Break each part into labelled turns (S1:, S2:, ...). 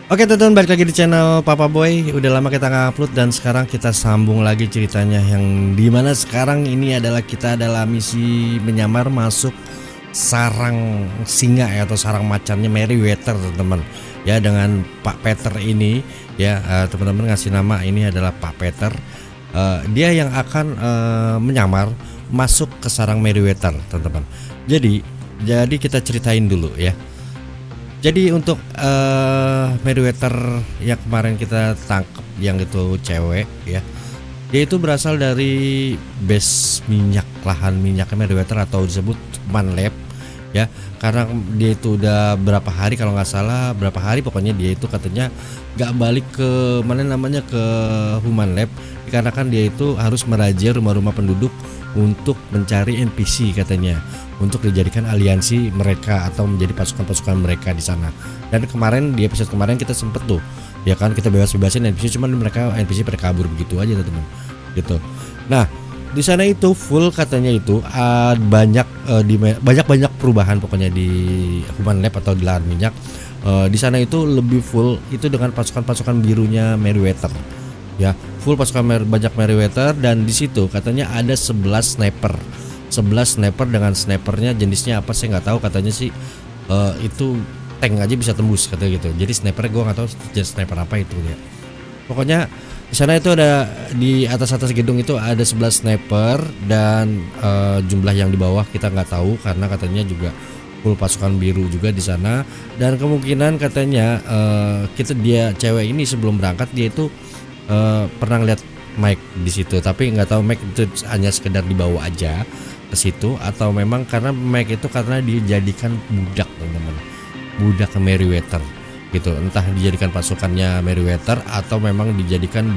S1: Oke teman-teman, balik lagi di channel Papa Boy. Udah lama kita nggak upload dan sekarang kita sambung lagi ceritanya, yang dimana sekarang ini adalah kita adalah misi menyamar masuk sarang singa ya, atau sarang macannya Merryweather teman-teman ya, dengan Pak Peter ini ya. Teman-teman ngasih nama ini adalah Pak Peter. Dia yang akan menyamar masuk ke sarang Merryweather teman-teman. Jadi kita ceritain dulu ya. Jadi untuk Merryweather yang kemarin kita tangkap, yang itu cewek ya, dia itu berasal dari base minyak, lahan minyak Merryweather atau disebut Human Lab ya. Karena dia itu udah berapa hari, kalau nggak salah berapa hari, pokoknya dia itu katanya nggak balik ke mana namanya, ke Human Lab, dikarenakan dia itu harus merajia rumah-rumah penduduk untuk mencari NPC katanya, untuk dijadikan aliansi mereka atau menjadi pasukan-pasukan mereka di sana. Dan kemarin di episode kemarin kita sempet tuh ya kan, kita bebas-bebasin NPC, cuman NPC pada kabur begitu aja teman-teman gitu. Nah di sana itu full katanya itu banyak perubahan pokoknya di Human Lab atau di lahan minyak. Di sana itu lebih full itu dengan pasukan-pasukan birunya Merryweather ya, full pasukan banyak Merryweather. Dan di situ katanya ada 11 sniper dengan snipernya jenisnya apa saya nggak tahu, katanya sih itu tank aja bisa tembus katanya gitu. Jadi snipernya gue nggak tahu jenis sniper apa itu ya. Pokoknya di sana itu ada, di atas gedung itu ada 11 sniper, dan jumlah yang di bawah kita nggak tahu karena katanya juga full pasukan biru juga di sana. Dan kemungkinan katanya dia cewek ini sebelum berangkat dia itu pernah lihat Mike di situ, tapi nggak tahu Mike itu hanya sekedar dibawa aja ke situ atau memang karena Mike itu karena dijadikan budak teman-teman, budak Merryweather gitu. Entah dijadikan pasukannya Merryweather atau memang dijadikan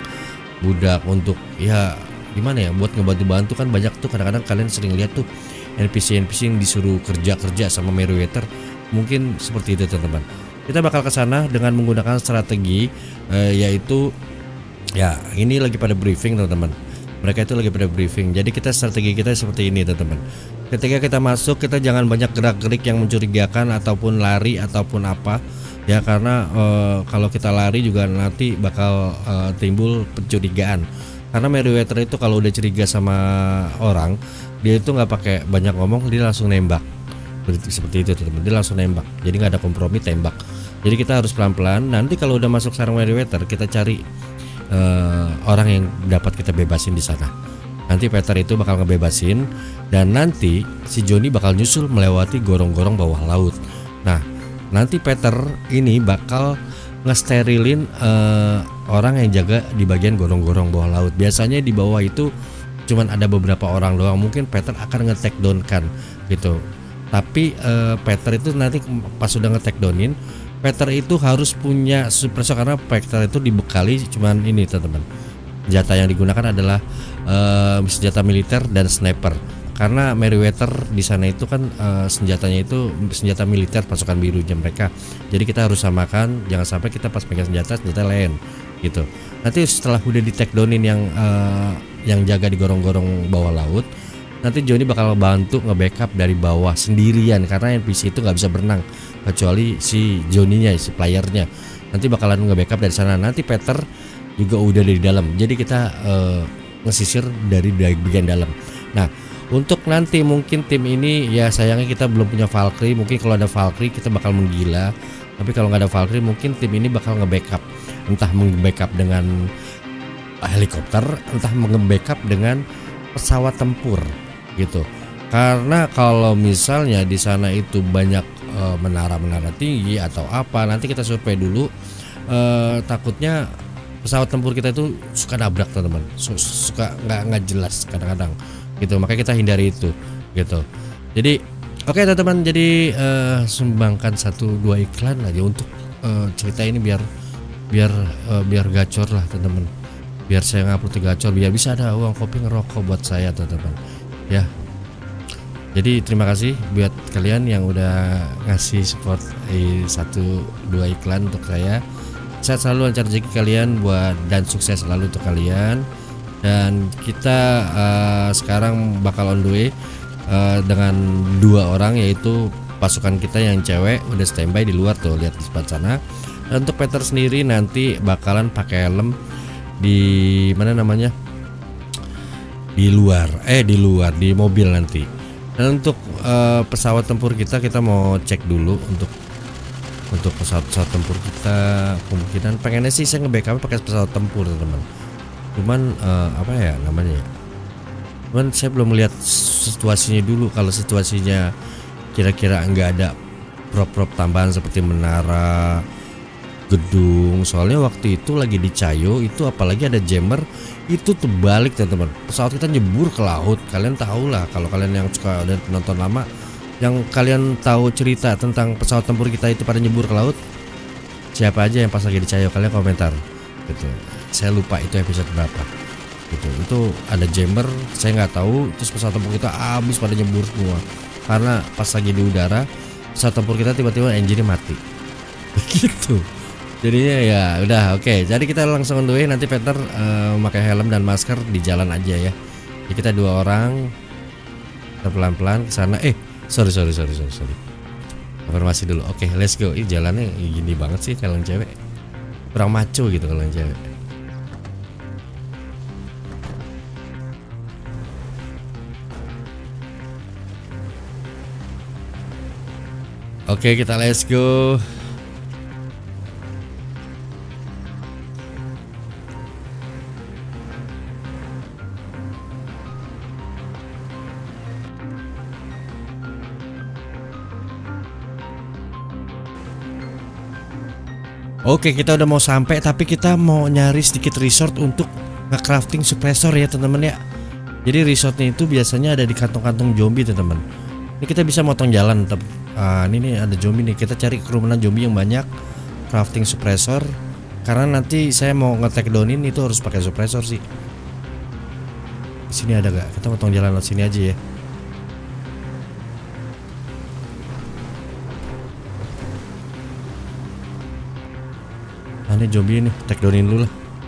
S1: budak untuk ya gimana ya, buat ngebantu-bantu. Kan banyak tuh kadang-kadang kalian sering lihat tuh NPC yang disuruh kerja sama Merryweather, mungkin seperti itu teman-teman. Kita bakal ke sana dengan menggunakan strategi yaitu ya, ini lagi pada briefing teman-teman. Mereka itu lagi pada briefing. Jadi strategi kita seperti ini teman-teman. Ketika kita masuk, kita jangan banyak gerak-gerik yang mencurigakan ataupun lari ataupun apa ya, karena kalau kita lari juga nanti bakal timbul pencurigaan. Karena Merryweather itu kalau udah curiga sama orang, dia itu nggak pakai banyak ngomong, dia langsung nembak. Seperti itu teman-teman, dia langsung nembak. Jadi nggak ada kompromi, tembak. Jadi kita harus pelan-pelan. Nanti kalau udah masuk sarang Merryweather, kita cari orang yang dapat kita bebasin di sana. Nanti Peter itu bakal ngebebasin, dan nanti si Johnny bakal nyusul melewati gorong-gorong bawah laut. Nah nanti Peter ini bakal ngesterilin orang yang jaga di bagian gorong-gorong bawah laut. Biasanya di bawah itu cuman ada beberapa orang doang, mungkin Peter akan nge-take down kan gitu. Tapi Peter itu nanti pas sudah nge-take downin, Peter itu harus punya suppressor, karena Peter itu dibekali cuman ini teman-teman. Senjata yang digunakan adalah senjata militer dan sniper. Karena Merryweather di sana itu kan senjatanya itu senjata militer pasukan birunya mereka. Jadi kita harus samakan, jangan sampai kita pas pegang senjata lain gitu. Nanti setelah udah di take downin yang jaga di gorong-gorong bawah laut, nanti Johnny bakal bantu nge-backup dari bawah sendirian, karena NPC itu nggak bisa berenang kecuali si Johnny-nya, si playernya. Nanti bakalan nge-backup dari sana. Nanti Peter juga udah dari dalam, jadi kita ngesisir dari bagian dalam. Nah untuk nanti mungkin tim ini ya, sayangnya kita belum punya Valkyrie. Mungkin kalau ada Valkyrie kita bakal menggila, tapi kalau nggak ada Valkyrie mungkin tim ini bakal nge-backup, entah nge-backup dengan helikopter, entah nge-backup dengan pesawat tempur gitu. Karena kalau misalnya di sana itu banyak menara-menara tinggi atau apa, nanti kita survei dulu. Takutnya pesawat tempur kita itu suka nabrak teman-teman, suka nggak jelas kadang-kadang gitu. Makanya kita hindari itu gitu. Jadi oke teman-teman, jadi sumbangkan 1-2 iklan aja untuk cerita ini biar gacor lah teman-teman. Biar saya ngupload gacor, biar bisa ada uang kopi ngerokok buat saya teman-teman ya. Jadi terima kasih buat kalian yang udah ngasih support 1-2 iklan untuk saya. Sehat selalu, lancar rezeki kalian dan sukses selalu untuk kalian. Dan kita sekarang bakal on the way dengan 2 orang, yaitu pasukan kita yang cewek udah standby di luar tuh, lihat di sebelah sana. Untuk Peter sendiri nanti bakalan pakai helm di mana namanya, di luar di mobil nanti. Dan untuk pesawat tempur kita mau cek dulu untuk pesawat tempur kita. Kemungkinan pengennya sih saya nge-backup pakai pesawat tempur teman-teman. Cuman apa ya namanya ya, cuman saya belum melihat situasinya dulu. Kalau situasinya kira-kira nggak ada prop tambahan seperti menara, gedung, soalnya waktu itu lagi di Cayo itu apalagi ada jammer itu terbalik teman-teman, pesawat kita nyebur ke laut. Kalian tahu lah, kalau kalian yang suka dan penonton lama, yang kalian tahu cerita tentang pesawat tempur kita itu pada nyebur ke laut, siapa aja yang pas lagi di Cayo, kalian komentar gitu. Saya lupa itu episode berapa gitu. Itu ada jammer, saya nggak tahu, terus pesawat tempur kita habis pada nyebur semua karena pas lagi di udara pesawat tempur kita tiba-tiba engine mati gitu. Jadinya ya udah oke. Jadi kita langsung on the way. Nanti Peter pakai helm dan masker di jalan aja ya. Jadi kita 2 orang, kita pelan-pelan ke sana. Sorry. Informasi dulu. Oke, let's go. Ih, jalannya gini banget sih kalau yang cewek. Kurang maco gitu kalau yang cewek. Oke, kita let's go. Oke, kita udah mau sampai, tapi kita mau nyari sedikit resort untuk nge-crafting suppressor ya teman-teman ya. Jadi resortnya itu biasanya ada di kantong-kantong zombie teman-teman. Ini kita bisa motong jalan tetap. Ini nih ada zombie nih. Kita cari kerumunan zombie yang banyak, crafting suppressor. Karena nanti saya mau nge-take downin itu harus pakai suppressor sih. Di sini ada gak? Kita motong jalan lewat sini aja ya. Ini zombie nih, take downin dulu lah.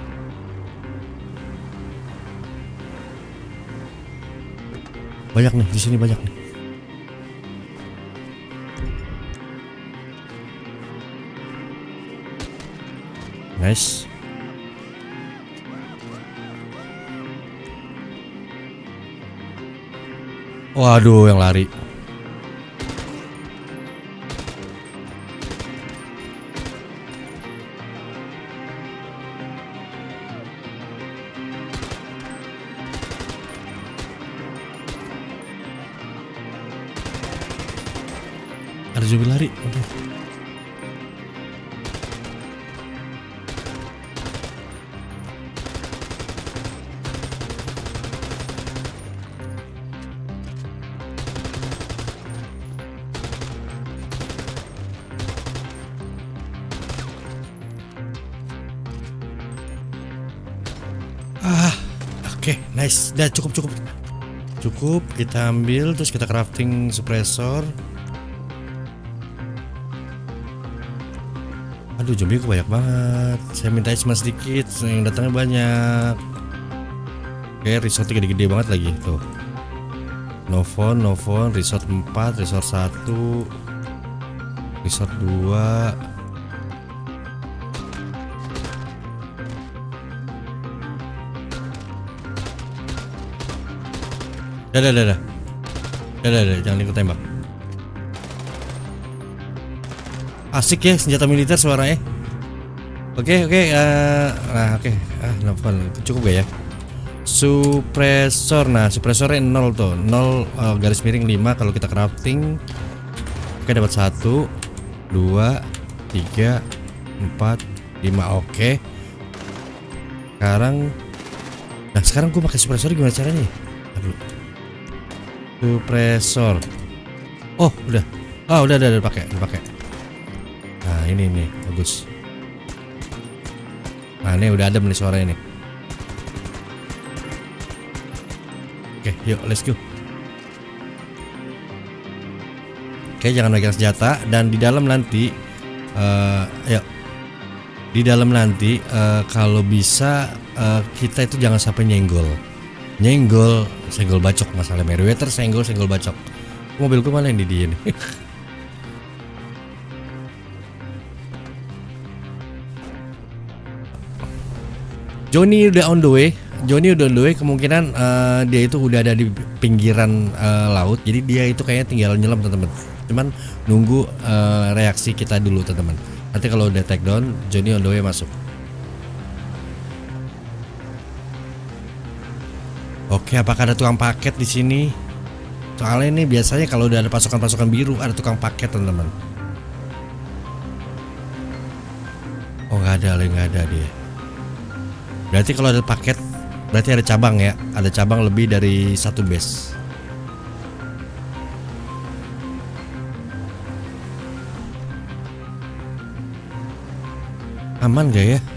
S1: Banyak nih di sini, banyak nih. Nice. Waduh, yang lari. Ada zombie lari. Aduh. Oke, nice. Udah cukup. Kita ambil, terus kita crafting suppressor. Aduh, zombie kok banyak banget. Saya minta cuma sedikit, yang datangnya banyak. Oke, resortnya gede-gede banget lagi tuh. No phone, resort 4, resort 1, resort 2. Dadah, jangan ikut tembak. Asik ya senjata militer suaranya. Oke. Nelfon cukup gak ya? Suppressor. Nah, suppressornya 0 tuh. 0 garis miring 5 kalau kita crafting. Oke, dapat 1 2 3 4 5. Oke. Sekarang gue pakai suppressor gimana caranya? Aduh. Suppressor. Oh, udah pakai. Nah, ini nih, bagus. Nah, ini udah ada nih suaranya nih. Oke, yuk let's go. Oke, jangan megang senjata. Dan di dalam nanti kalau bisa kita itu jangan sampai senggol bacok. Masalah Meriwether senggol bacok. Mobilku mana yang di dia nih? Johnny udah on the way. Johnny udah on the way. Kemungkinan dia itu udah ada di pinggiran laut. Jadi dia itu kayaknya tinggal nyelam teman-teman. Cuman nunggu reaksi kita dulu teman-teman. Nanti kalau udah take down, Johnny on the way masuk. Oke, apakah ada tukang paket di sini? Soalnya ini biasanya kalau udah ada pasukan-pasukan biru ada tukang paket teman-teman. Oh nggak ada dia. Berarti kalau ada paket berarti ada cabang ya. Ada cabang lebih dari satu base. Aman gak ya?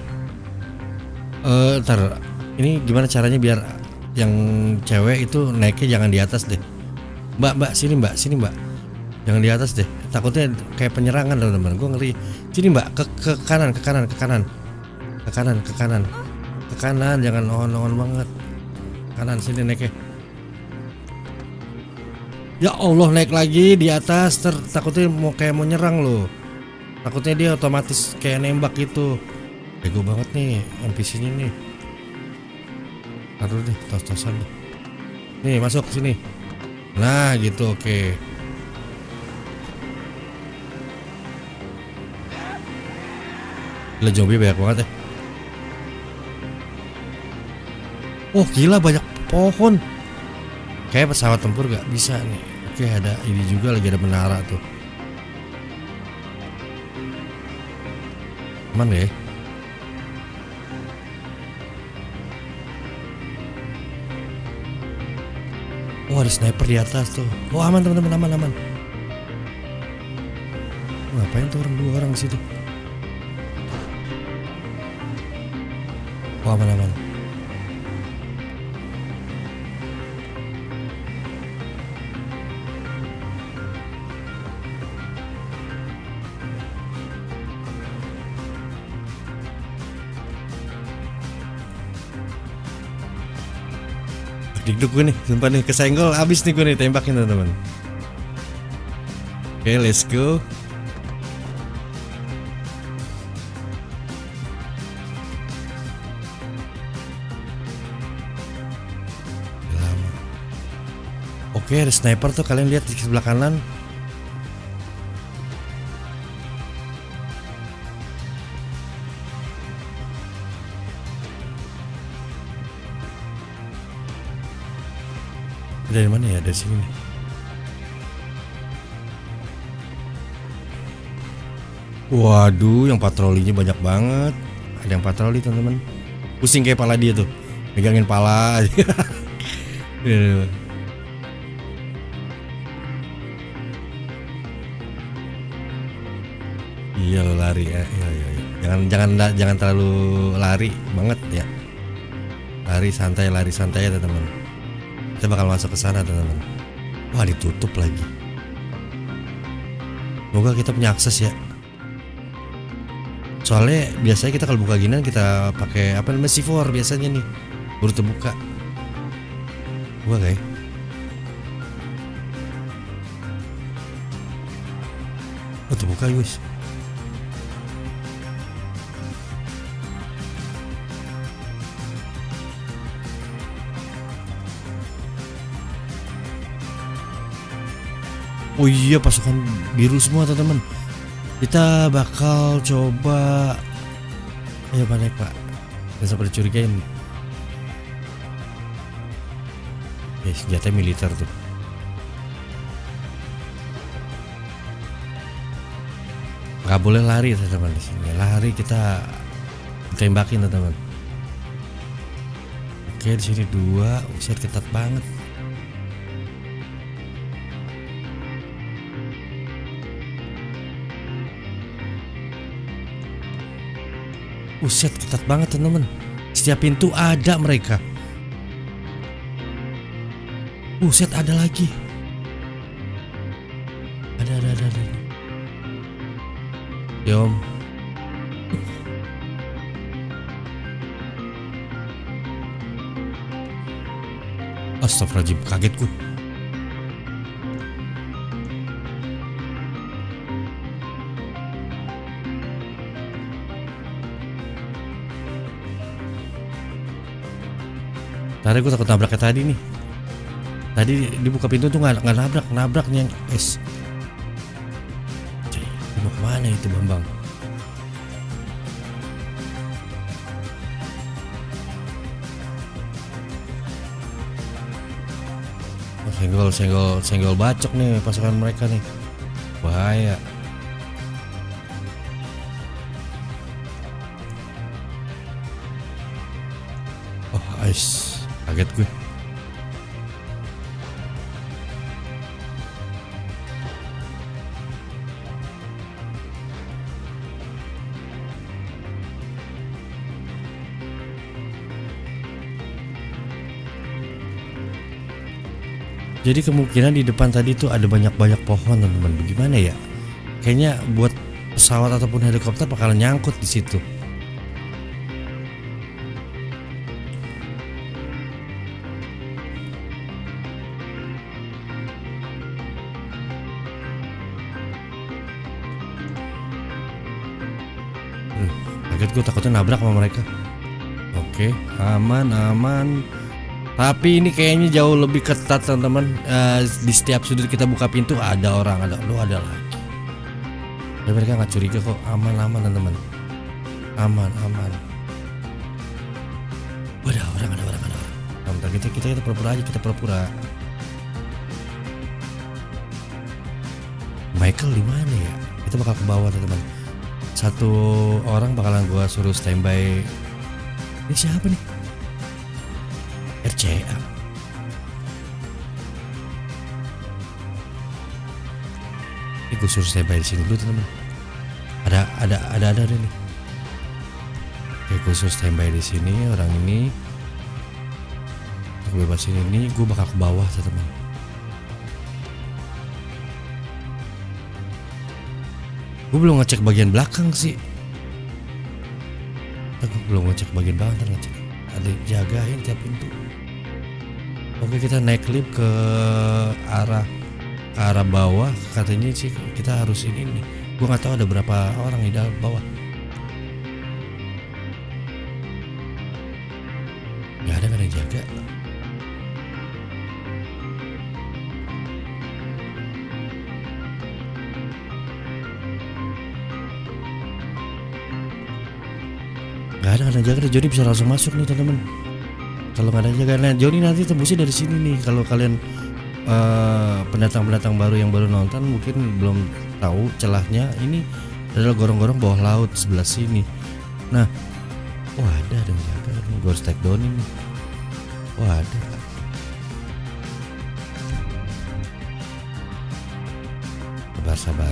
S1: Ntar ini gimana caranya biar yang cewek itu naiknya jangan di atas deh. Mbak sini mbak, jangan di atas deh. Takutnya kayak penyerangan teman-teman. Gue ngeri. Sini mbak, ke kanan, jangan on banget. Kanan sini naiknya. Ya Allah naik lagi di atas. Takutnya mau nyerang loh. Takutnya dia otomatis kayak nembak gitu. Bego banget nih NPC-nya nih. Taruh deh, tos-tosan deh. Nih masuk sini. Nah gitu oke. Gila zombie banyak banget ya. Oh gila banyak pohon. Kayak pesawat tempur gak bisa nih. Oke ada ini juga lagi ada menara tuh. Aman gak ya? Oh ada sniper di atas tuh. Oh aman teman-teman, aman. Ngapain tuh dua orang di situ? Oh aman. Dikduk gue nih, sumpah nih kesenggol abis nih gue nih tembakin teman-teman. Oke, let's go. Lama. Oke, ada sniper tuh kalian lihat di sebelah kanan. Dari mana ya? Dari sini nih. Waduh, yang patrolinya banyak banget. Ada yang patroli teman-teman. Pusing kayak pala dia tuh. Megangin pala. Iya lo lari ya. Iya. Jangan terlalu lari banget ya. Lari santai ya teman-teman. Kita bakal masuk ke sana teman-teman. Wah ditutup lagi. Semoga kita punya akses ya. Soalnya biasanya kita kalau buka ginian kita pakai apa namanya C4 biasanya nih. Baru terbuka. Buka gak ya? Oh terbuka guys. Oh iya pasukan biru semua teman-teman. Kita bakal coba. Ayo naik pak. Jangan sampai dicurigain. Senjata militer tuh. Gak boleh lari teman-teman di sini. Lari kita tembakin teman-teman. Oke di sini dua. Uset ketat banget. Uset ketat banget teman-teman. Setiap pintu ada mereka. Uset ada lagi. Ada. Yom. Astagfirullahaladzim, kaget gue. Karena gue takut nabrak kayak tadi nih. Tadi dibuka pintu tuh nggak nabraknya es. Mau kemana itu Bambang? Oh, senggol bacok nih pasukan mereka nih. Bahaya. Oh, ais. Kaget gue. Jadi kemungkinan di depan tadi tuh ada banyak pohon teman-teman. Bagaimana ya? Kayaknya buat pesawat ataupun helikopter bakalan nyangkut di situ. Kaget gue, takutnya nabrak sama mereka. Oke, aman. Tapi ini kayaknya jauh lebih ketat teman-teman. Di setiap sudut kita buka pintu ada orang, ada lagi. Dan mereka nggak curiga kok, aman teman-teman. Aman. Ada orang. Bentar, kita pura-pura aja, kita pura-pura. Michael di mana ya? Kita bakal ke bawah teman-teman. Satu orang bakalan gua suruh standby. Ini siapa nih? RCA. Ini gue suruh standby di sini dulu teman-teman. Ada nih. Oke, gue suruh standby di sini orang ini. Untuk bebasin ini, gue bakal ke bawah teman-teman. Gue belum ngecek bagian belakang sih. Gue belum ngecek bagian belakang, ngecek. Ada jagain tiap pintu. Oke, kita naik lift ke arah bawah. Katanya sih kita harus ini nih. Gue nggak tahu ada berapa orang di dalam bawah. Nggak ada yang jaga. Nggak ada yang jaga. Joni bisa langsung masuk nih teman-teman. Kalau nggak ada jaga, nah Joni nanti tembusnya dari sini nih. Kalau kalian pendatang baru yang baru nonton mungkin belum tahu celahnya, ini adalah gorong-gorong bawah laut sebelah sini. Nah, ada yang jaga. Gue harus take down ini. Ada. Sabar.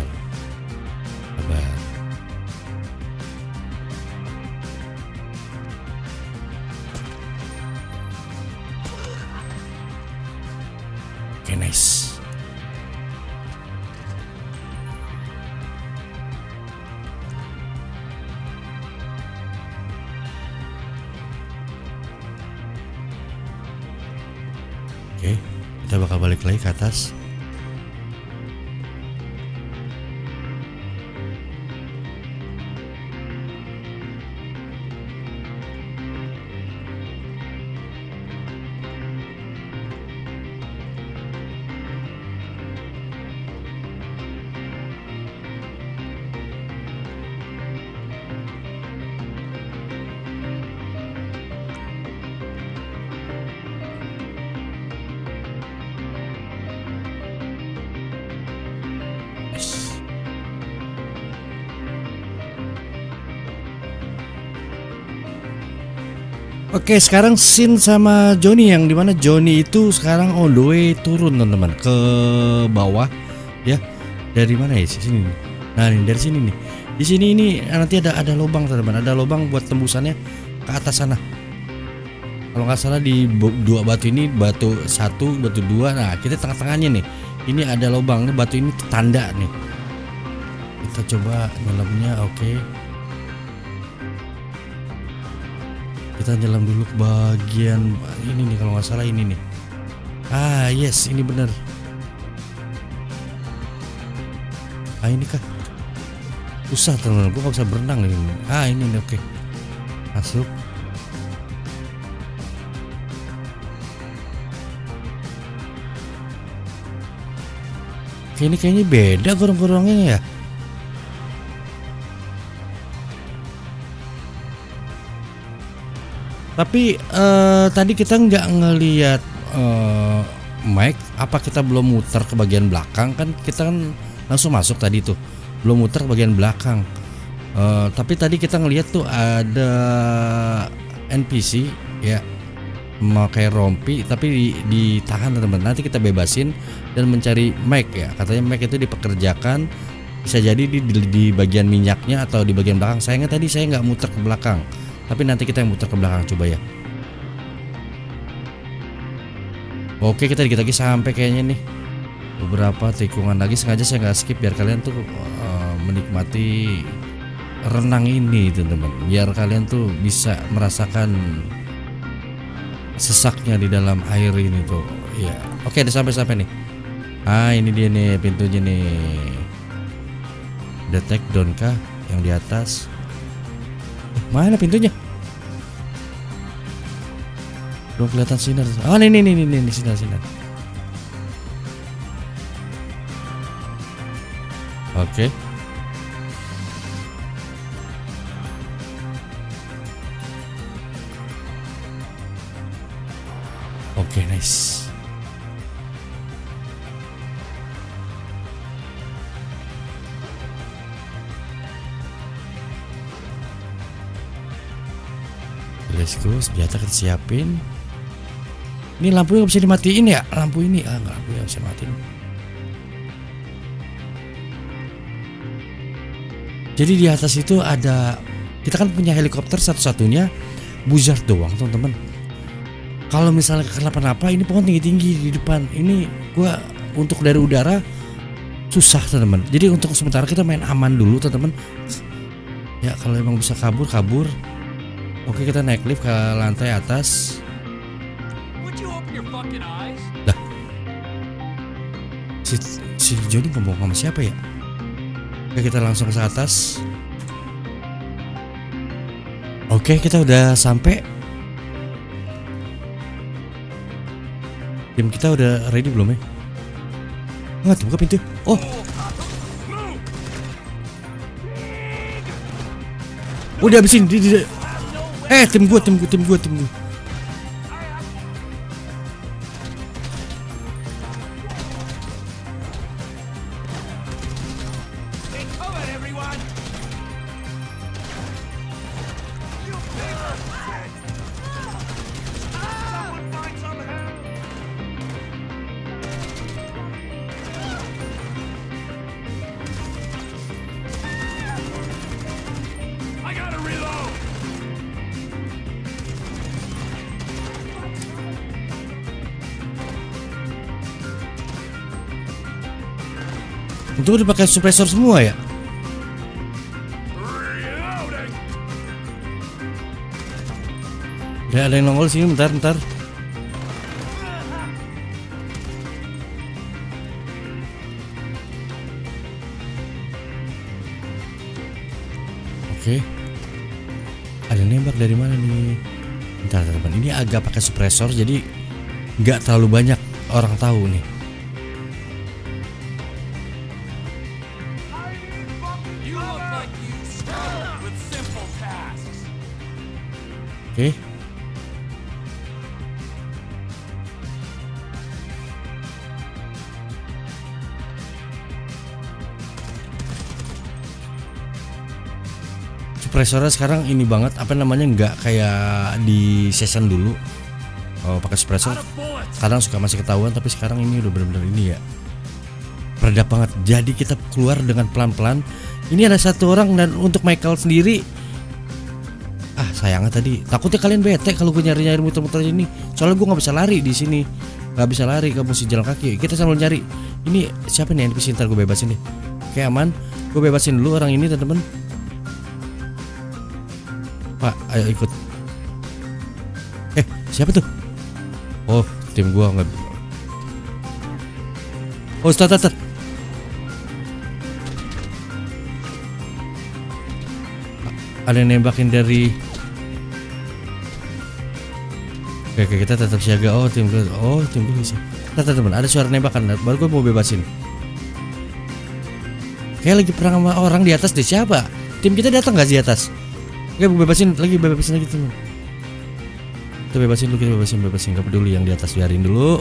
S1: Oke, nice. Oke, kita bakal balik lagi ke atas. Oke, sekarang Sin sama Joni, yang dimana Joni itu sekarang on the way turun teman-teman ke bawah ya. Dari mana ya? Sini nih. Nah, ini dari sini nih. Di sini ini nanti ada lubang teman-teman. Ada lubang buat tembusannya ke atas sana. Kalau nggak salah di dua batu ini, batu satu, batu dua. Nah, kita tengah-tengahnya nih. Ini ada lubang nih, batu ini tanda nih. Kita coba nyelamnya, oke. Kita nyelam dulu ke bagian ini nih, kalau nggak salah ini nih. Yes, ini bener. Ini kah? Susah teman-teman, gue nggak bisa berenang ini. Ini nih, oke. Masuk. Ini kayaknya beda gorong-gorongnya ya. Tapi tadi kita nggak ngelihat Mike. Apa kita belum muter ke bagian belakang? Kan kita kan langsung masuk tadi tuh, belum muter ke bagian belakang. Tapi tadi kita ngelihat tuh ada NPC ya, memakai rompi tapi ditahan teman-teman. Nanti kita bebasin dan mencari Mike ya. Katanya Mike itu dipekerjakan, bisa jadi di bagian minyaknya atau di bagian belakang. Sayangnya tadi saya nggak muter ke belakang, tapi nanti kita yang muter ke belakang coba ya. Oke, kita dikit lagi sampai kayaknya nih. Beberapa tikungan lagi, sengaja saya nggak skip biar kalian tuh menikmati renang ini teman-teman, biar kalian tuh bisa merasakan sesaknya di dalam air ini tuh ya. Oke, udah sampai nih. Ini dia nih pintunya nih. Detect down kah yang di atas? Mana pintunya? Belum kelihatan sinar. Ini sinar. Oke. Oke, nice. Let's go, senjata kita siapin. Ini lampunya nggak bisa dimatiin ya? Lampu ini nggak, lampunya bisa matiin. Jadi di atas itu ada, kita kan punya helikopter satu-satunya Buzzard doang teman-teman. Kalau misalnya kenapa-napa, ini pohon tinggi-tinggi di depan. Ini gua untuk dari udara susah teman-teman. Jadi untuk sementara kita main aman dulu teman-teman. Ya kalau emang bisa kabur. Oke, kita naik lift ke lantai atas. Lah, si Joni ngomong sama siapa ya? Oke, kita langsung ke atas. Oke, kita udah sampai. Tim kita udah ready belum ya? Nggak, buka pintu. Oh, udah habisin. Tim gue. Itu udah pakai suppressor semua ya? Ya, ada yang nongol sini, bentar. Oke. Ada nembak dari mana nih? Bentar teman, ini agak pakai suppressor jadi nggak terlalu banyak orang tahu nih. Oke. Suppressornya sekarang ini banget, apa namanya, nggak kayak di season dulu. Pakai suppressor kadang suka masih ketahuan, tapi sekarang ini udah bener-bener ini ya, meredap banget. Jadi kita keluar dengan pelan-pelan. Ini ada satu orang, dan untuk Michael sendiri, sayangnya tadi takutnya kalian bete kalau gue nyari-nyari muter-muter ini. Soalnya gue nggak bisa lari di sini, nggak bisa lari, kamu mesti jalan kaki. Kita sambil nyari. Ini siapa nih NPC? Ntar gue bebasin deh. Oke, aman. Gue bebasin dulu orang ini teman-teman. Pak, ayo ikut. Siapa tuh? Oh, tim gue nggak. Oh, start. Ada yang nembakin dari. Oke, kita tetap siaga. Tim gue bisa. Teman, ada suara nembakan. Baru gue mau bebasin. Kayak lagi perang sama orang di atas deh. Siapa? Tim kita datang nggak di atas? Oke, bebasin lagi teman. Kita bebasin dulu, bebasin. Gak peduli yang di atas, biarin dulu.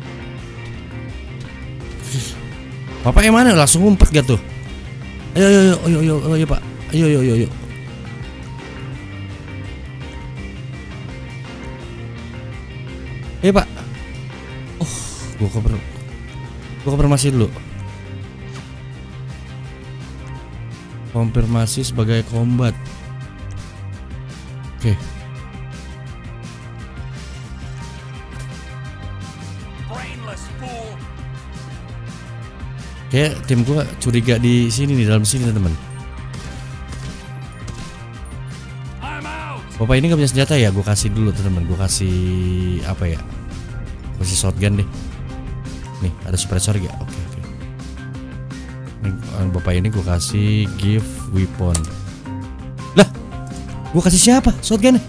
S1: Bapak yang mana? Langsung ngumpet gak tuh? Ayo Pak. Ayo. Pak. Oh, gua konfirmasi dulu. Konfirmasi sebagai combat. Oke. Kayak tim gua curiga di sini nih, dalam sini teman. Bapak ini nggak punya senjata ya? Gue kasih dulu teman. Gue kasih apa ya? Kasih shotgun deh. Nih ada suppressor gak? Oke. Bapak ini gue kasih give weapon. Lah, gue kasih siapa shotgun?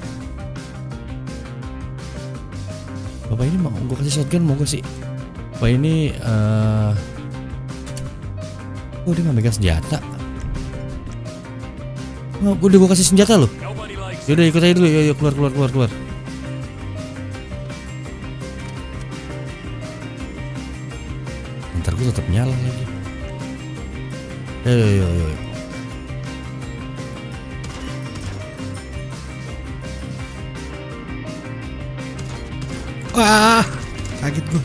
S1: Bapak ini mau gue kasih shotgun, mau gue sih. Bapak ini oh dia nggak megang senjata. Oh, gue kasih senjata loh. Yaudah ikut aja dulu, yuk keluar. Ntar gue tetap nyala lagi. Ayo. Wah, kaget gue.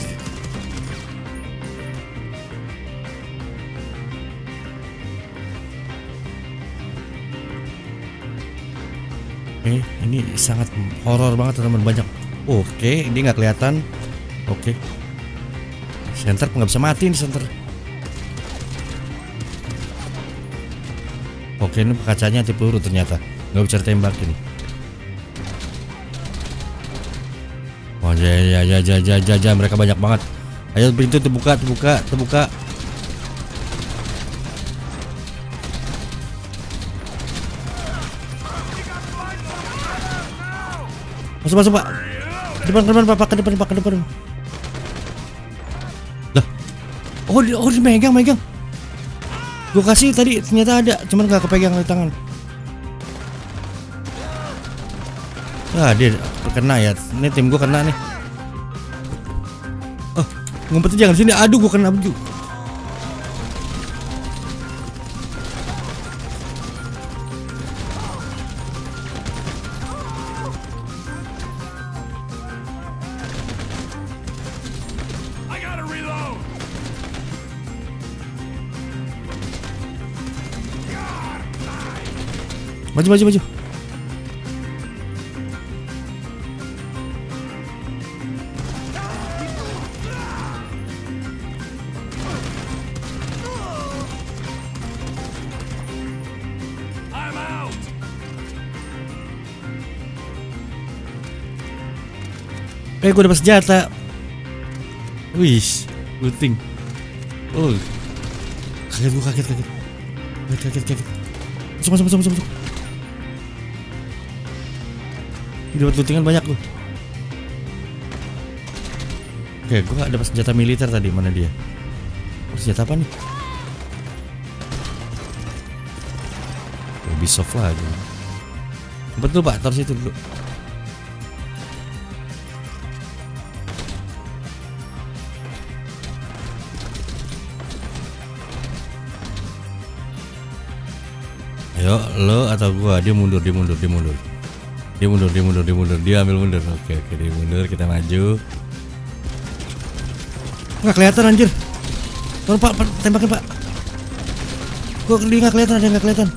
S1: Ini sangat horor banget teman, banyak. Oke, ini nggak kelihatan. Oke. Center nggak bisa mati nih center. Oke, ini kacanya anti peluru ternyata, nggak bisa tembakin. Wah, ya, mereka banyak banget. Ayo pintu terbuka. Masuk Pak. Ke depan. Lah. Oh dia megang. Gue kasih tadi ternyata ada, cuman gak kepegang di tangan. Dia kena ya. Ini tim gue kena nih. Oh, ngumpet jangan sini. Aduh, gue kena baju. Maju. Gue dapat senjata. Wih, looting. Oh, kaget. Masuk. Ini dapat lootingan banyak tuh. Oke, gue gak dapat senjata militer tadi. Mana dia? Senjata apa nih? Ubisoft lagi. Betul Pak, taruh situ dulu. Ayo, lo atau gua? Dia mundur. Dia ambil mundur. Oke, dia mundur, kita maju. Nggak kelihatan anjir. Tolong Pak, tembakin Pak. Kok dia nggak kelihatan? Ada nggak kelihatan?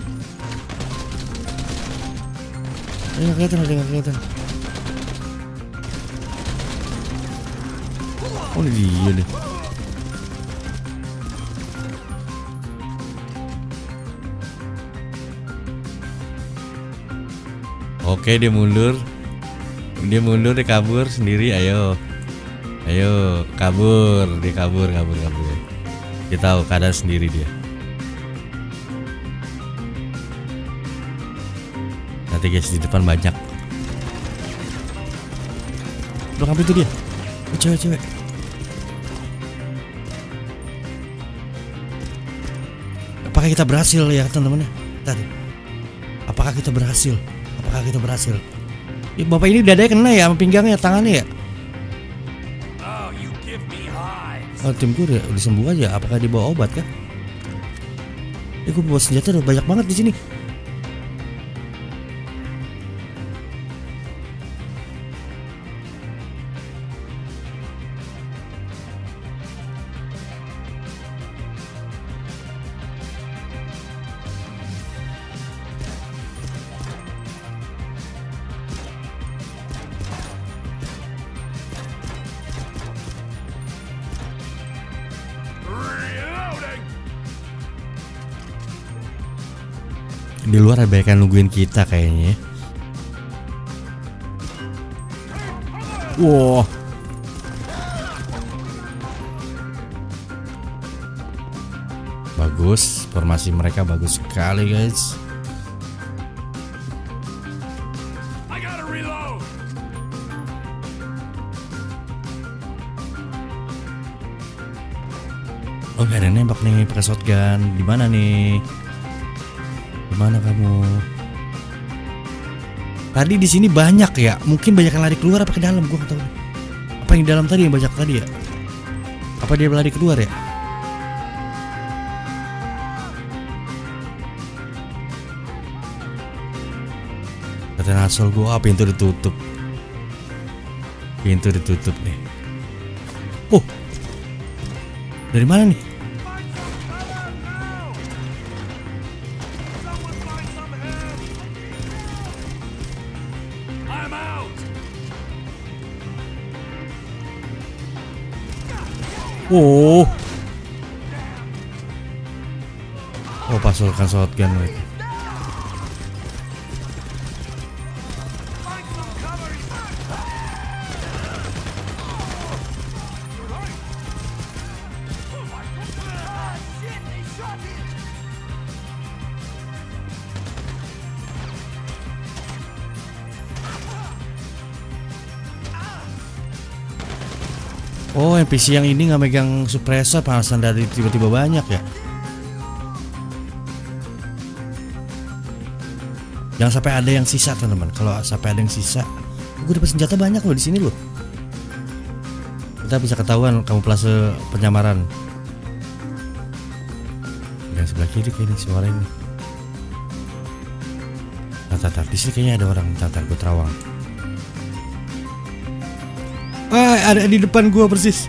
S1: Oh, ini dia nih. Oke, dia mundur, dia kabur sendiri. Ayo, kabur, dia kabur. Dia tahu keadaan sendiri dia. Nanti guys, di depan banyak. Belakang pintu dia. Oh, cewek. Apakah kita berhasil ya teman-teman? Tadi. Apakah kita berhasil? Apakah kita berhasil? Ya, Bapak ini dadanya kena ya sama pinggangnya, tangannya ya. Oh, timku udah sembuh aja. Apakah dibawa obat kan? Gue bawa senjata udah banyak banget di sini. Di luar ada banyak yang nungguin kita kayaknya. Wow. Bagus, formasi mereka bagus sekali guys. Oh, gak ada nembak nih pakai shotgun. Di mana nih? Mana kamu? Tadi di sini banyak ya. Mungkin banyak yang lari keluar apa ke dalam, gua nggak tahu. Apa yang di dalam tadi yang banyak tadi ya? Apa dia lari keluar ya? Kata asal gua, pintu ditutup. Pintu ditutup nih. Oh, dari mana nih? Oh, pasukan shotgun mereka. Oh, NPC yang ini nggak megang suppressor, panasan dari tiba-tiba banyak ya. Jangan sampai ada yang sisa teman-teman. Kalau sampai ada yang sisa, gue dapat senjata banyak loh di sini loh. Kita bisa ketahuan kamuflase penyamaran. Yang sebelah kiri kayaknya suara ini. Tar, di sini kayaknya ada orang. Tar, gue terawang. Ada di depan gua persis.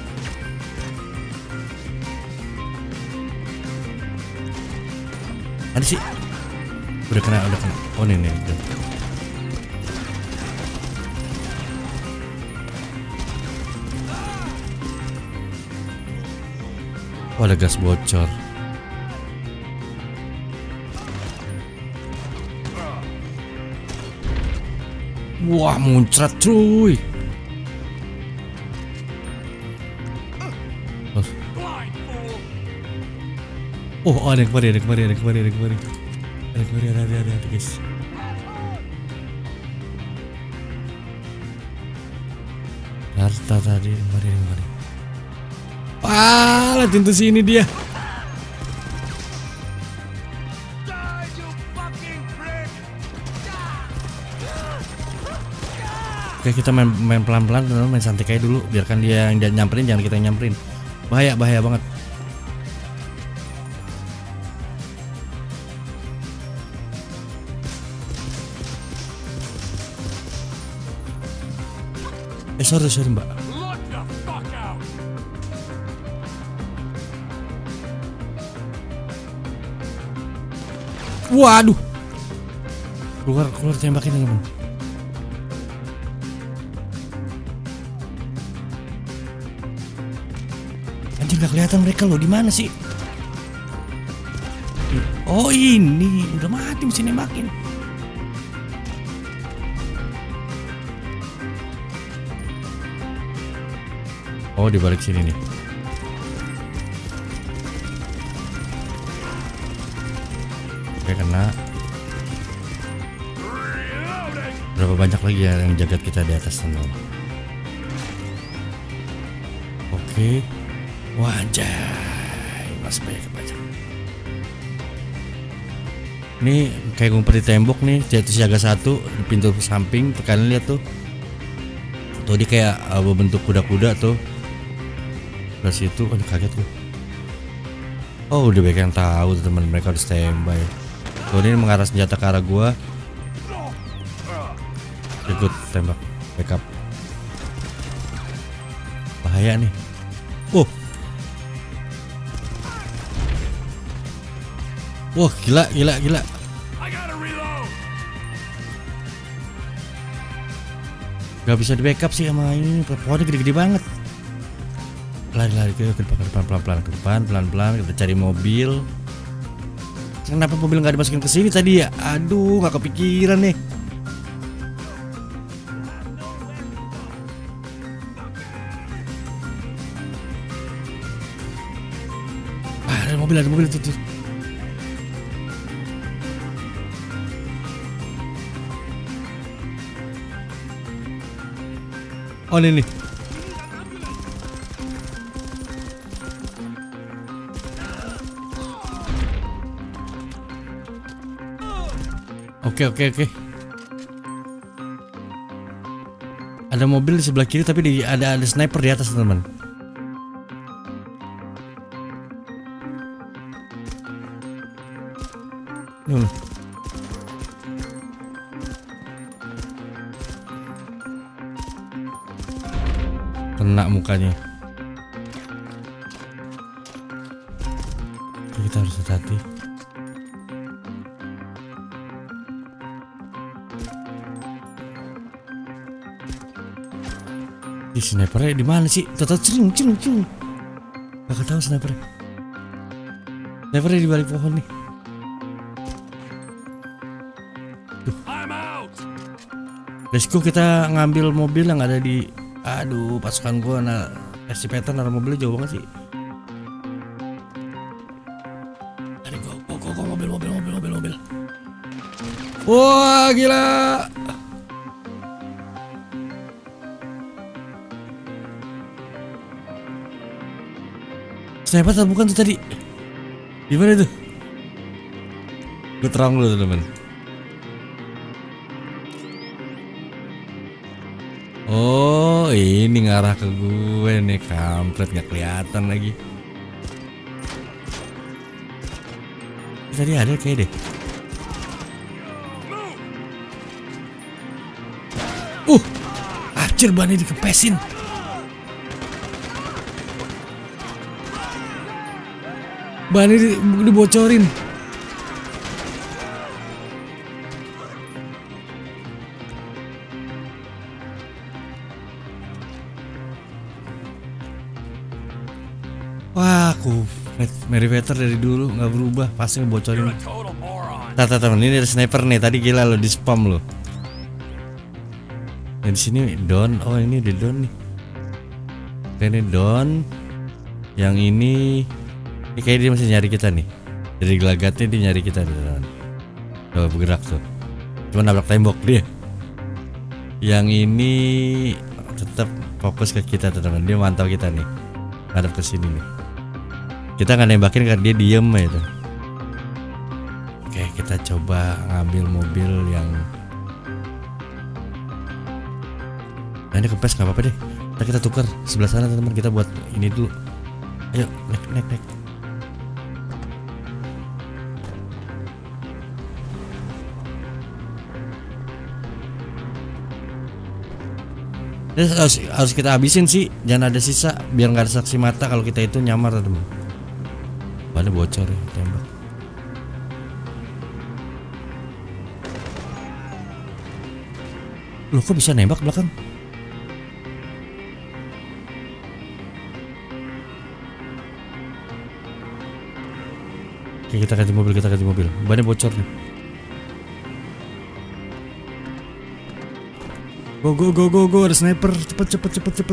S1: Ada sih. Udah kena. Oh ini. Oh, ada gas bocor. Wah, muncrat cuy. Oh, ada kemari ada guys. Harta tadi kemari. Lihat pintu sini dia. Oke, kita main pelan-pelan, main santai kayak dulu. Biarkan dia yang nyamperin, jangan kita yang nyamperin. Bahaya banget. Sorry mbak. Waduh, keluar tembakin teman. Anjir, nggak kelihatan mereka loh, di mana sih? Oh, ini udah mati mesin nembakin. Oh, di balik sini nih. Oke, kena. Berapa banyak lagi ya yang jagat kita di atas sana? Oke. Wajah, masih banyak. Ini kayak ngumpet di tembok nih, jatuh siaga 1 di pintu samping. Kalian lihat tuh. Tuh dia kayak berbentuk kuda-kuda tuh. Dari situ kan kaget tuh. Oh udah banyak yang tahu teman, mereka udah standby. Tuh ini mengarah senjata ke arah gua. Ikut tembak backup. Bahaya nih. Wah gila. Gak bisa di backup sih sama ini. Pohonnya gede-gede banget. Lari ke depan, pelan-pelan kita cari mobil. Kenapa mobil nggak dimasukin ke sini tadi ya? Aduh, nggak kepikiran nih. Ada mobil tuh. Oh ini nih. Oke. Ada mobil di sebelah kiri tapi ada sniper di atas teman. Kena mukanya. Kita harus hati-hati. Di snipernya di mana sih? Tahu cering. Gak tahu snipernya. Snipernya di balik pohon nih. Let's go, kita ngambil mobil yang ada di. Aduh, pasukan gua versi peta naruh mobilnya jauh banget sih. Aduh, go mobil. Wah, gila. Sniper atau bukan tuh tadi? Gimana tuh? Gue terang dulu teman. Oh ini ngarah ke gue nih, kampret gak kelihatan lagi. Tadi ada kayak deh. Anjir bannya dikepesin. Bannya dibocorin. Wah, Merryweather dari dulu nggak berubah, pasti ngebocorin. Teman, ini ada sniper nih, tadi gila lo di spam lo. Nah, di sini down, oh ini di down nih. Ini down. Yang ini kayak dia masih nyari kita nih. Dari gelagatnya dia nyari kita nih teman. Coba bergerak tuh. Cuma nabrak tembok dia. Yang ini tetap fokus ke kita teman. Dia mantau kita nih. Ngadep ke sini nih. Kita nggak nembakin karena dia diem aja. Oke, kita coba ngambil mobil yang. Nah ini kempes nggak apa-apa deh. Kita tukar sebelah sana teman, kita buat ini dulu. Ayo naik. Harus kita habisin sih, jangan ada sisa biar nggak ada saksi mata kalau kita itu nyamar teman. Ada bocor ya, tembak. Loh kok bisa nembak belakang? Oke, kita ganti mobil. Bannya bocor nih. Go, ada sniper. Cepet.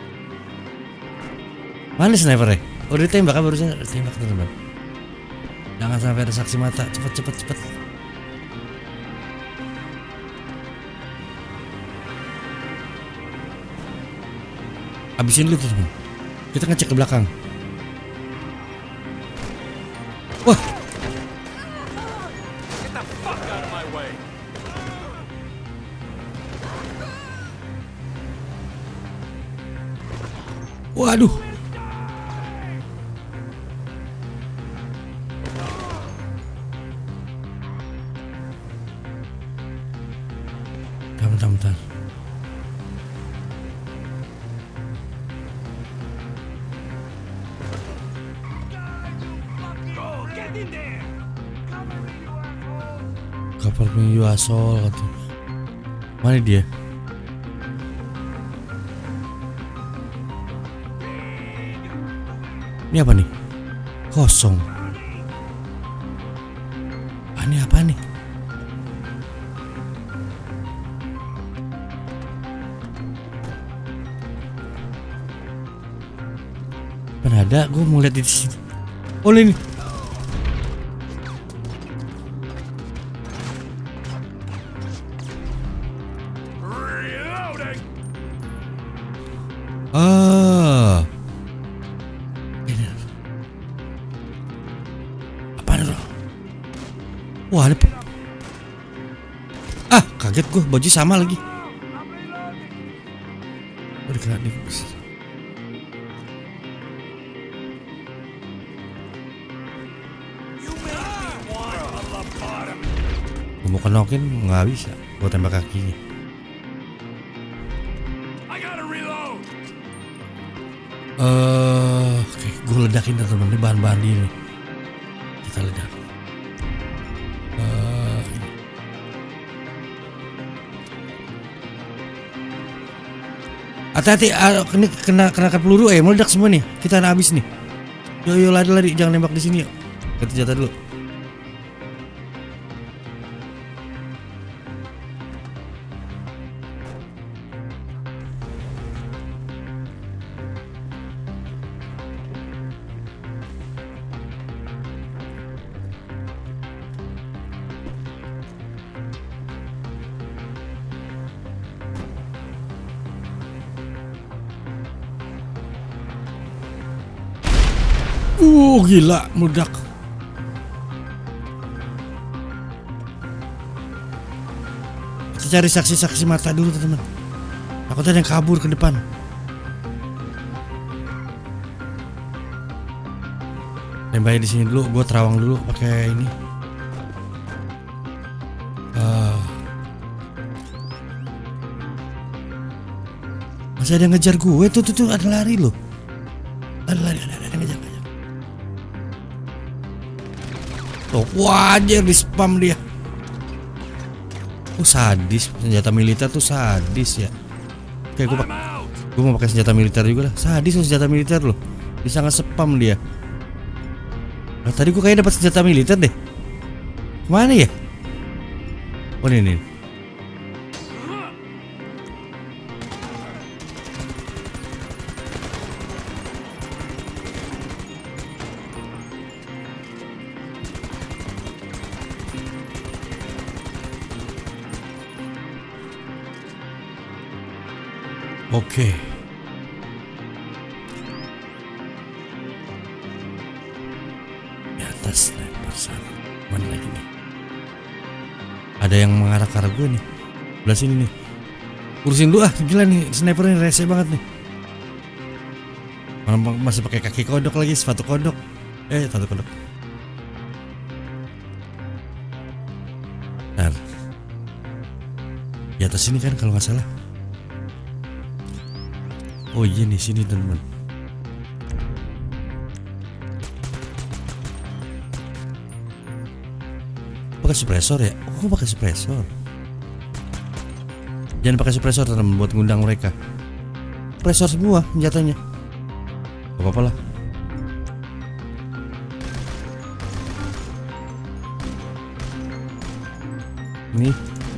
S1: Mana snipernya? Oh dia tembak kan barusan, tembak teman. Jangan sampai ada saksi mata. Cepet. Habisin dulu teman. Kita ngecek ke belakang. Wah. Waduh. Bentar. Cover me you asshole katanya. Mana dia? Ini apa nih? Kosong. Ini apa nih? Mana ada? Gue mau lihat di sini. Oh ini. Wah, kaget gue, baju sama lagi. Udah nih. Gue mau kenokin, nggak bisa. Gue tembak kakinya. Oke, gue ledakin teman-teman, ini bahan-bahan ini. Kita ledak. Hati-hati, ini kena peluru meledak semua nih. Kita habis nih. Yo lari, jangan nembak di sini yuk. Ganti senjata dulu. Gila, meledak. Kita cari saksi-saksi mata dulu, teman-teman. Aku tadi yang kabur ke depan. Tembaknya di sini dulu, gue terawang dulu pakai ini. Masih ada yang ngejar gue, tuh ada lari loh. Ada ngejar. Tuh, wajar di spam dia. Sadis, senjata militer tuh sadis ya. Oke, gue mau pakai senjata militer juga lah. Sadis tuh senjata militer loh. Bisa nge-spam dia. Nah, tadi gue kayaknya dapat senjata militer deh. Kemana ya? Oh ini. Oke. Di atas sniper sana. Mana lagi nih? Ada yang mengarah ke arah gue nih. Sebelah sini nih. Urusin dulu gila nih, snipernya rese banget nih. Masih pakai kaki kodok lagi, sepatu kodok. Sepatu kodok. Nah. Di atas sini kan kalau nggak salah. Oh iya nih sini teman-teman. Pakai suppressor ya? Oh pakai suppressor. Jangan pakai suppressor teman-teman buat ngundang mereka. Suppressor semua senjatanya. Gak apa-apa lah. Nih.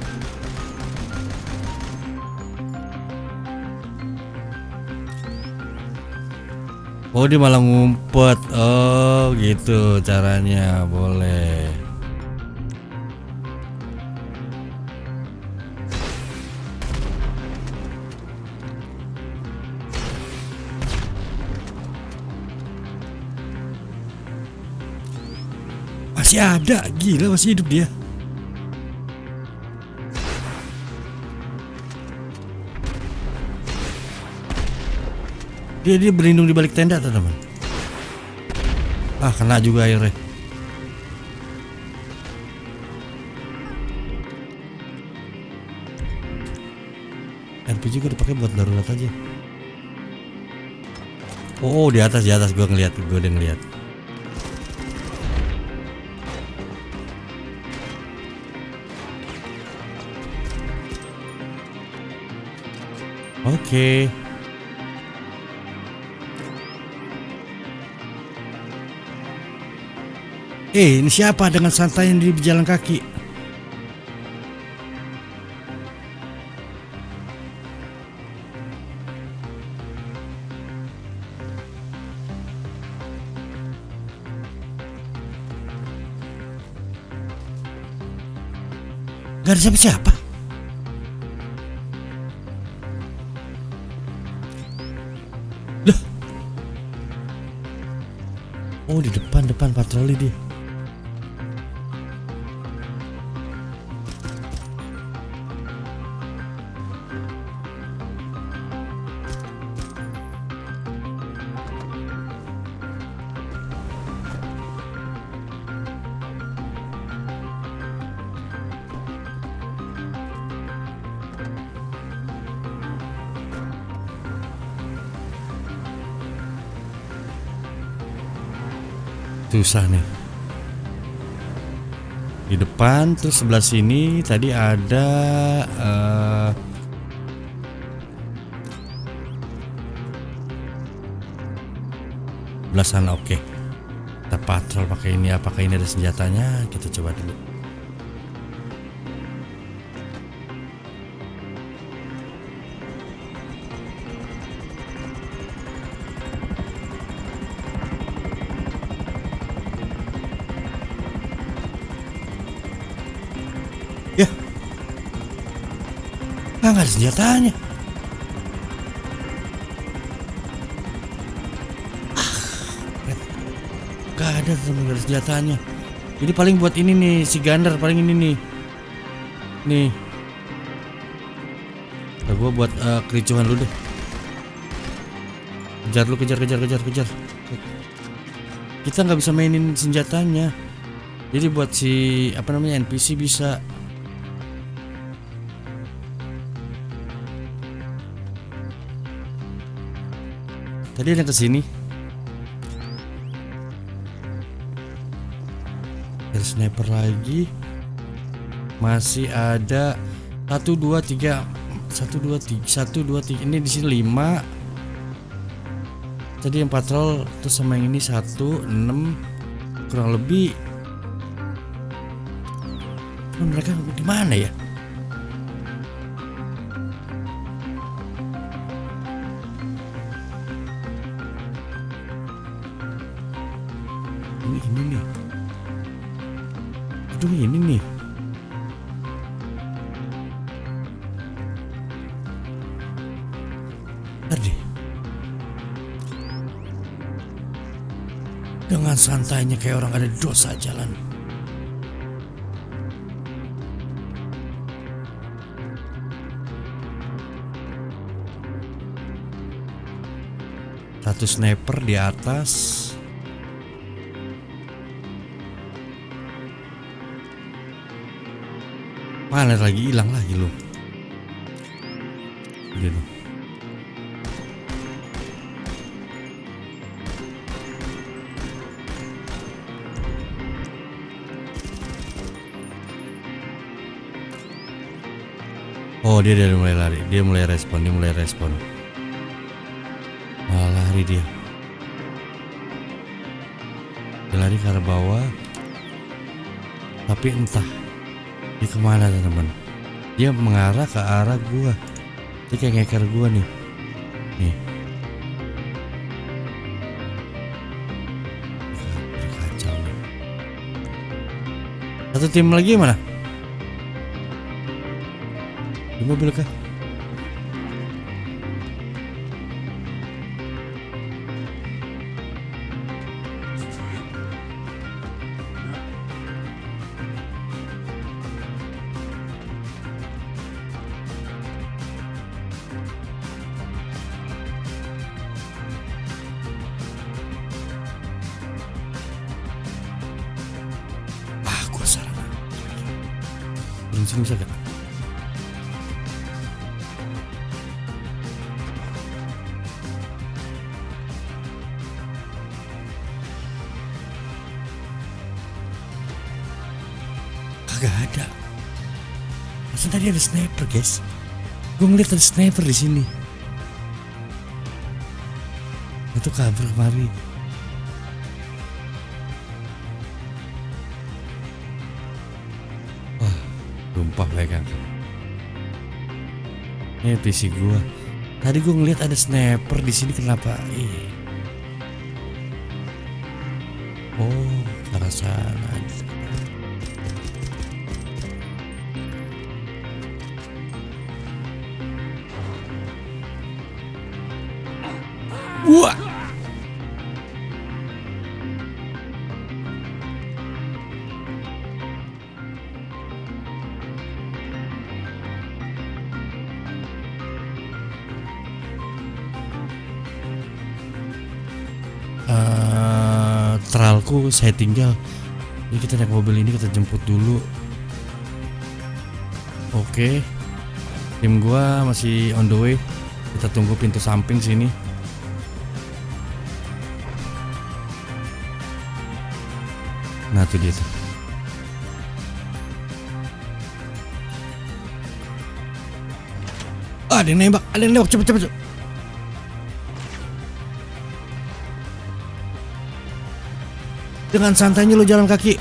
S1: Oh dia malah ngumpet. Oh gitu caranya. Boleh. Masih ada. Gila masih hidup dia. Dia berlindung di balik tenda teman-teman. Ah, kena juga airnya. RPG gue dipakai buat darurat aja. Oh, di atas gue udah ngeliat. Oke. Ini siapa dengan santai yang di jalan kaki? Gak ada siapa-siapa. Loh. Oh, di depan patroli dia. Susah nih. Di depan terus sebelah sini tadi ada belah sana. Oke. Kita patrol pakai ini. Apakah ini ada senjatanya? Kita coba dulu. Ya, nggak ada senjatanya. Gak ada teman, gak ada senjatanya. Jadi paling buat ini nih, si Gander paling ini nih. Nih. Nah, gua buat kericuhan dulu deh. Kejar lu, kejar. Kita nggak bisa mainin senjatanya. Jadi buat si NPC bisa. Tadi ada kesini. Ada sniper lagi. Masih ada 1 2 3 ini di sini 5. Tadi yang patrol terus sama yang ini 1 6 kurang lebih. Mereka di mana ya? Ini nih. Aduh, ini nih. Tadi. Dengan santainya kayak orang ada dosa jalan. Satu sniper di atas. Mana lagi, hilang lagi loh. Gitu. Oh, dia mulai lari. Dia mulai respon. Malah lari dia. Dia lari ke arah bawah. Tapi entah dia kemana teman-teman. Dia mengarah ke arah gua. Dia kayak ngeker gua nih. Nih. Kacau nih. Satu tim lagi mana? Di mobil kah? sini bisa gak? Kagak ada. Masa tadi ada sniper, guys. Gue ngeliat ada sniper di sini. Itu kabur kemari. Wah, tumpah pegang. Ini PC gua. Tadi gua ngeliat ada sniper di sini, kenapa? Oh, ke arah sana. Wah. Tralku saya tinggal. Ini kita naik mobil ini, kita jemput dulu. Oke. Tim gua masih on the way. Kita tunggu pintu samping sini. Nah, tuh dia tuh. Ada yang nembak, cepet. Dengan santainya lo jalan kaki.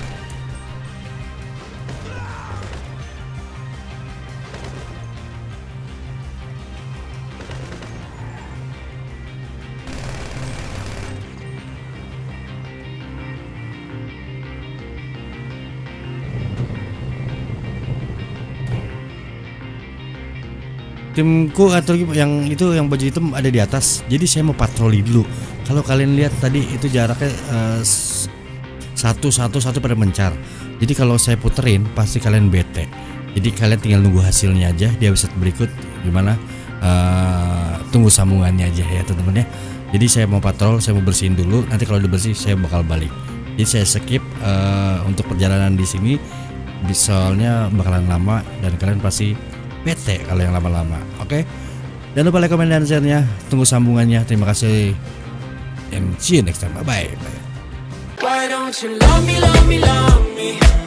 S1: Timku atau yang itu yang baju hitam ada di atas. Jadi saya mau patroli dulu. Kalau kalian lihat tadi itu jaraknya satu pada mencar. Jadi kalau saya puterin pasti kalian bete. Jadi kalian tinggal nunggu hasilnya aja di episode berikut gimana. Tunggu sambungannya aja ya teman-teman ya. Jadi saya mau patrol, saya mau bersihin dulu. Nanti kalau udah bersih saya bakal balik. Jadi saya skip untuk perjalanan di sini. Soalnya bakalan lama dan kalian pasti bete kalau yang lama-lama. Oke. Jangan lupa like, komen, dan share-nya. Tunggu sambungannya. Terima kasih. And see you next time. Bye bye. Why don't you love me, love me, love me?